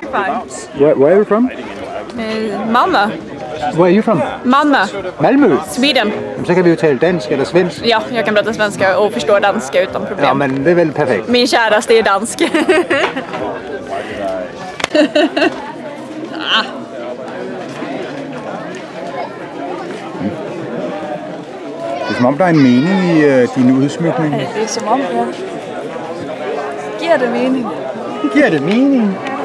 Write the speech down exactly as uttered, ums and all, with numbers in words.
fine. Where, where are you from? Uh, Malmö. Where are you from? Malmö. Malmö? Sweden. Så kan vi jo tale dansk eller svensk. Ja, jag kan prata svenska och förstå danska utan problem. Ja, men det är väl perfekt. Min käraste är dansk. ah. Det er som om, der er en mening i uh, din udsmykning. Det er som om, ja. Giver det mening? Giver det mening?